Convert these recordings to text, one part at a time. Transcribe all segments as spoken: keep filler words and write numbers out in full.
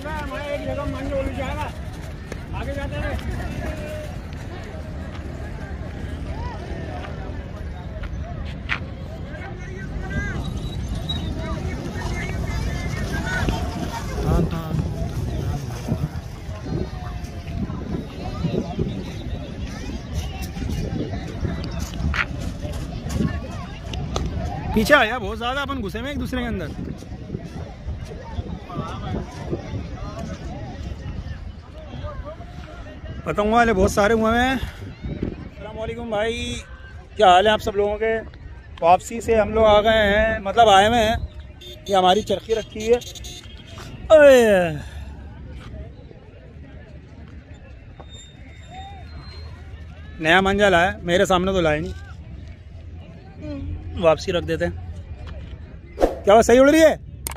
एक जगह मान लो जाएगा, आगे जाते रहे। पीछे आया बहुत ज्यादा, अपन घुसे में एक दूसरे के अंदर। पतंग वाले बहुत सारे हुए हैं। अस्सलाम वालेकुम भाई, क्या हाल है आप सब लोगों के। वापसी से हम लोग आ गए हैं, मतलब आए हुए हैं। ये हमारी चरखी रखी है। ओए नया मंजा लाया, मेरे सामने तो लाए नहीं। वापसी रख देते हैं। क्या बात, सही उड़ रही है।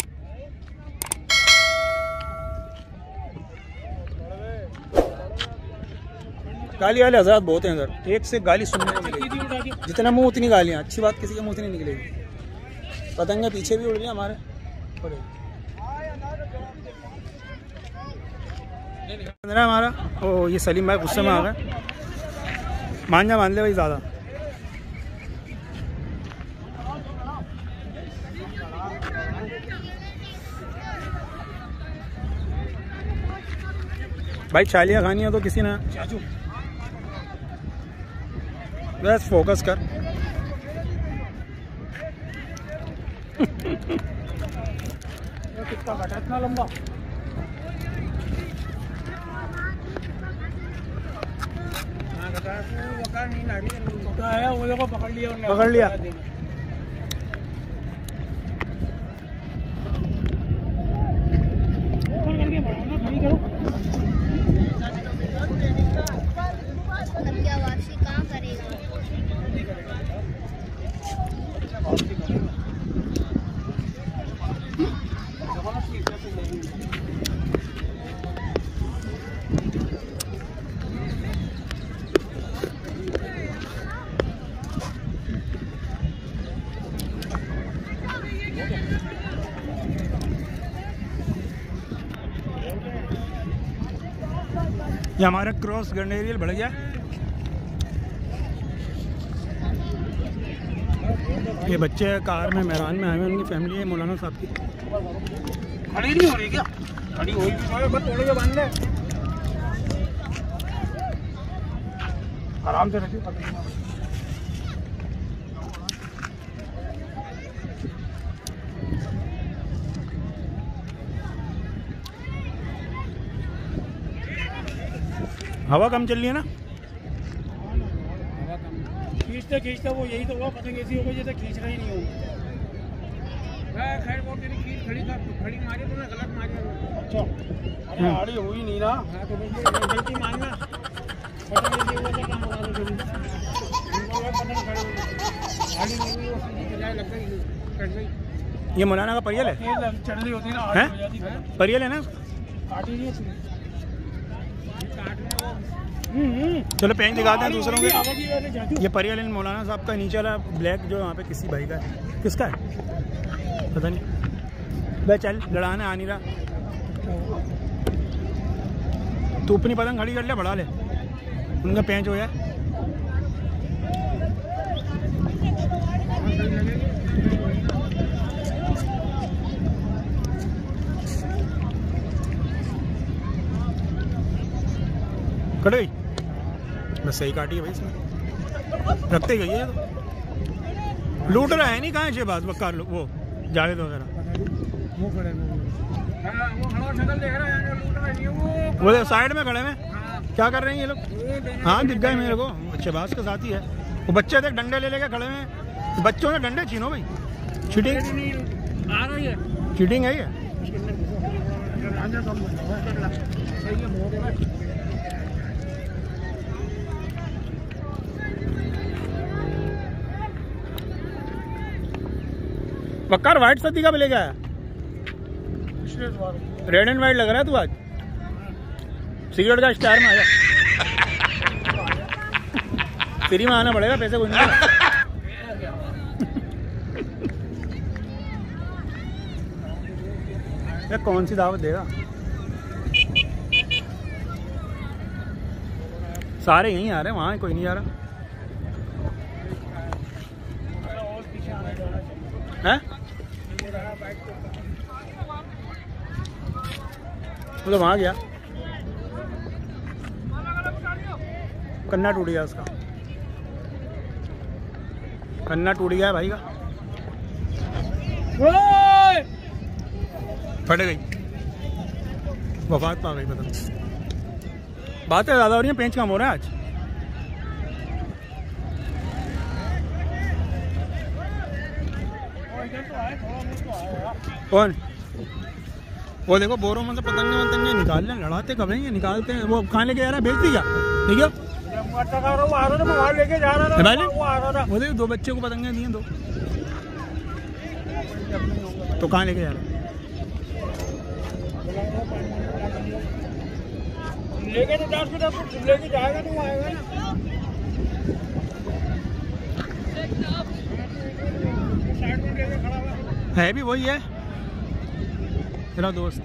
गाली वाले हजरात बहुत हैं इधर, एक से गाली सुनने को मिलेगी। जितना मुंह उतनी गालियाँ। अच्छी बात किसी के मुंह से नहीं निकलेगी। पतंगे पीछे भी उड़ रही हैं हमारे। हमारा ओ ये सलीम भाई गुस्से में आ गए। मान जा मान ले भाई ज़्यादा। भाई चालियाँ खानी है तो किसी ने बस फोकस कर। कितना घटा, इतना लंबा वो देखो, पकड़ लिया पकड़ लिया। ये हमारा क्रॉस गंडेरियल बढ़ गया। ये बच्चे कार में मेहरान में आए हुए, उनकी फैमिली है मौलाना साहब की। खड़ी नहीं हो रही क्या? खड़ी हो गई, बस थोड़े से बांध ले, आराम से रखिए। हवा कम चल रही है ना। खींचते खींचते वो यही तो हुआ, पतंग ऐसी हो गई जैसे खींच रही नहीं हो। खैर वो तेरी खींच खड़ी था, खड़ी मारी तूने, गलत मारी। अच्छा, अरे आड़ी हुई नहीं ना। हाँ तो गलती मानना। पतंग ऐसी हुआ तो क्या होगा? पतंग आड़ी नहीं हुई, वो सीधी बजाय लग गई, कट गई। ये मौलाना का परियल है, चढ़ रही होती ना, है परियल है ना। काटी नहीं है। चलो पेंच दिखाते हैं दूसरों के। ये परियल मौलाना साहब का नीचे वाला ब्लैक जो यहाँ पे किसी भाई का है। किसका है पता नहीं। भाई चल लड़ाने आ नहीं रहा। तू अपनी पतंग खड़ी कर ले, बढ़ा ले, उनका पेंच हो जाए। कट गई, बस सही काटी है भाई इसमें, रखते ही गई है। तो लूट रहा है नहीं, कहाँ है बात वकार लोग, वो जावेद वगैरह वो साइड में खड़े में क्या कर रहे हैं ये लोग। हाँ दिख गए मेरे को, अच्छे बास के साथ ही है। वो बच्चे देख डंडे ले लेके खड़े में। बच्चों ने डंडे छीनो भाई। चीटिंग आ रही है, चीटिंग है ये। वकार व्हाइट सदी का मिलेगा, रेड एंड व्हाइट लग रहा है तू आज। सिगरेट का स्टार में आया। फ्री में आना पड़ेगा, पैसे कुछ नहीं। ये कौन सी दावत देगा। सारे यहीं आ रहे हैं, वहाँ कोई नहीं आ रहा है। मतलब वहाँ गया, कन्ना टूट गया उसका, कन्ना टूट गया है भाई का, फट गई, वफात पा गई। पता बातें ज़्यादा हो रही हैं, पेंच कम हो रहा है आज। कौन? वो देखो बोरों में से पतंगे वतंगे निकाल लें, लड़ाते कब हैं ये, निकालते हैं। वो कहाँ लेके जा रहा है, बेच दी क्या? ठीक है, वो देखो दो बच्चे को पतंगे दिए दो, तो कहाँ लेके जा रहा है? लेके तो दस मिनट लेके जाएगा तो आएगा ना। साइड में लेके खड़ा हुआ है भी वही है मेरा दोस्त।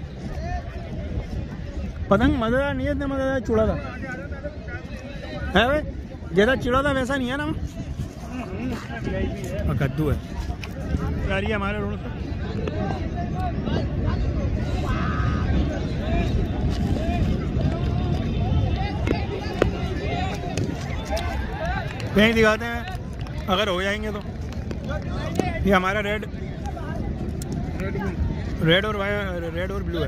पतंग मजेदार नहीं है, इतना मजेदार चूड़ा था है भाई, जैसा चिड़ा था वैसा नहीं है ना। और कद्दू है गाड़ी है हमारे रोड पे। कहीं दिखाते हैं अगर हो जाएंगे तो। ये हमारा रेड रेड और रेड और ब्लू है।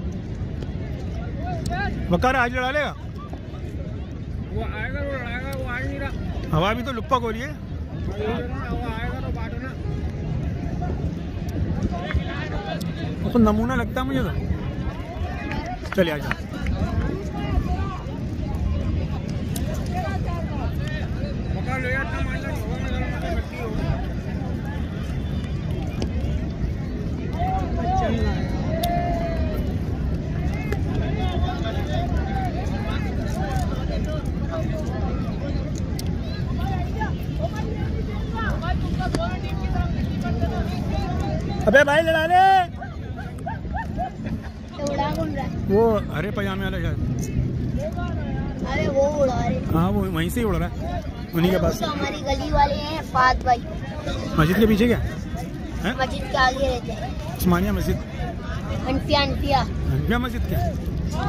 बकर आज लड़ा लेगा, वो आएगा, वो लड़ाएगा, वो आ नहीं रहा। हवा भी तो लुप्पा को रही है, वो आएगा तो बात ना। तो नमूना लगता है मुझे तो। चलिए आ जाओ। ले आता मानना होगा, मैं मतलब बच्ची होगा। अबे भाई लड़ा ले। उड़ा कौन रहा है? वो हरे पजामे वाला शायद। अरे वो उड़ा रहे। हाँ वो वहीं से ही उड़ रहा है, उन्हीं के पास। तो हमारी गली वाले हैं फात भाई। मस्जिद के पीछे क्या है? मस्जिद के आगे रहते हैं। उस्मानिया मस्जिद, अनफिया अनफिया अनफिया मस्जिद क्या है?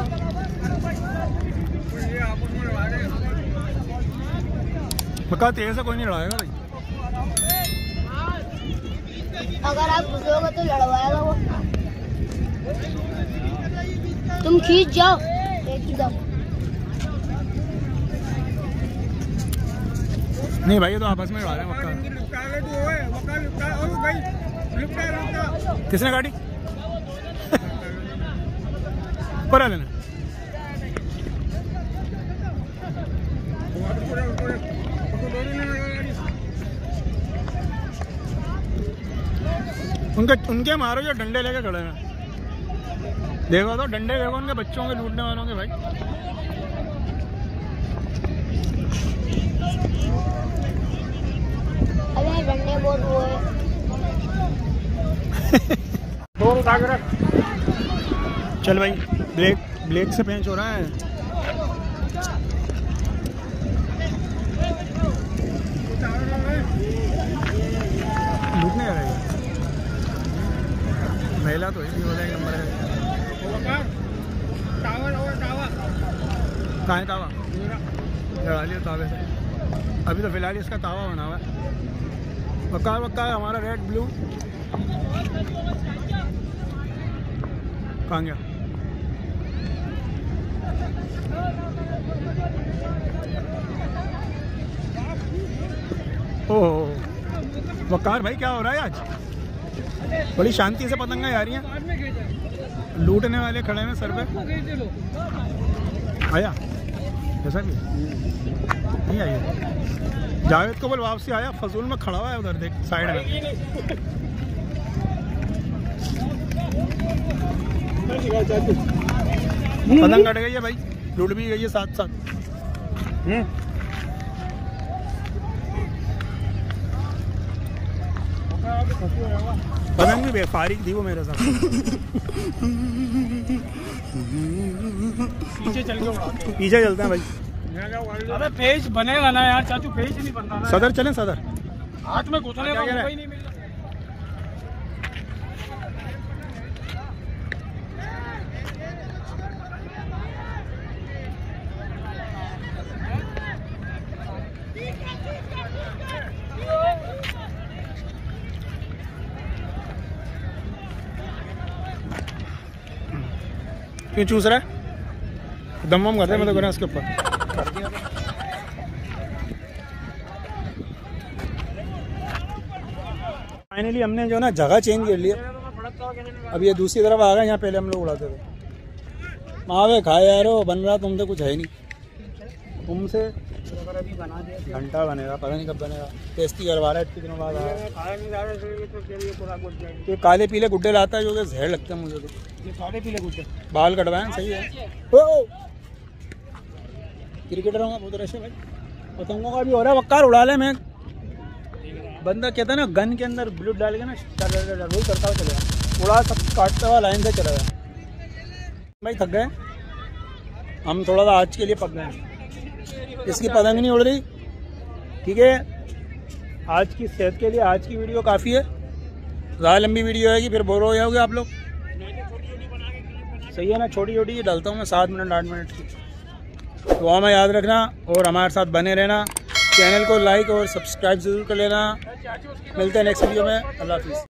पक्का तेज से कोई नहीं लड़ाएगा भाई। अगर आप घुसोगे तो लड़वाएगा वो। तुम खींच जाओ, एक ही दम। नहीं भाई ये तो आपस में लड़ा रहे हैं मक्का। किसने गाड़ी पर लेना? उनके उनके मारो जो डंडे लेके खड़े हैं, देखो तो डंडे देखो उनके बच्चों के लूटने वालों के भाई। अरे डंडे बहुत वो है। चल भाई, ब्लेक ब्लेक से पेंच हो रहा है। लूटने आ रहा है महिला तो ही वाला एक नंबर है। कहाँ है तावा? लड़ा लिया तावे से। अभी तो फिलहाल इसका तावा बना हुआ है। वकार वकार हमारा रेड ब्लू कहाँ गया? ओह वकार भाई क्या हो रहा है आज? बड़ी शांति से पतंगा आ रही हैं, लूटने वाले खड़े हैं सर पे। आया ऐसा भी नहीं आया। जावेद को बोल वापसी आया, फजूल में खड़ा हुआ है उधर देख साइड में। पतंग कट गई है भाई, लूट भी गई है साथ साथ। पतंग भी बेफारिक थी वो मेरे साथ। पीछे चल के पीछे चलते हैं भाई। अबे पेज बनेगा ना यार चाचू, पेज नहीं बनता ना। सदर चलें सदर, हाथ में घुसने का मौका ही नहीं मिल रहा। क्यों चूस रहा है? दम वम करते हैं मतलब उसके ऊपर। फाइनली हमने जो ना जगह चेंज कर लिया, अब ये दूसरी तरफ आ गए। यहाँ पहले हम लोग उड़ाते थे। मावे खाए यार, वो बन रहा तुमसे कुछ है नहीं, तुमसे घंटा बनेगा, पता नहीं कब बनेगा। टेस्टी करवा रहा है इतने दिनों बाद आया। तो काले पीले गुड्डे लाता है जो कि जहर लगते हैं मुझे। तो ये काले पीले गुड्डे बाल कटवाएं, सही है। ओ क्रिकेटर होगा बहुत रश है भाई। पतंगों का भी हो रहा है, वक्कार उड़ा ले। मैं बंदा कहता है ना गन के अंदर ब्लूट डाल के ना वही करता हुआ चलेगा, उड़ा सब काटता हुआ लाइन से चला गया। भाई थक गए हम, थोड़ा सा आज के लिए पक गए। इसकी पतंग नहीं उड़ रही, ठीक है। आज की सेहत के लिए आज की वीडियो काफ़ी है। ज़्यादा लंबी वीडियो है कि फिर बोर हो जाओगे आप लोग। सही है ना, छोटी छोटी डालता हूँ मैं, सात मिनट आठ मिनट की। दुआ में याद रखना और हमारे साथ बने रहना। चैनल को लाइक और सब्सक्राइब ज़रूर कर लेना। मिलते हैं नेक्स्ट वीडियो में। अल्लाह हाफिज़।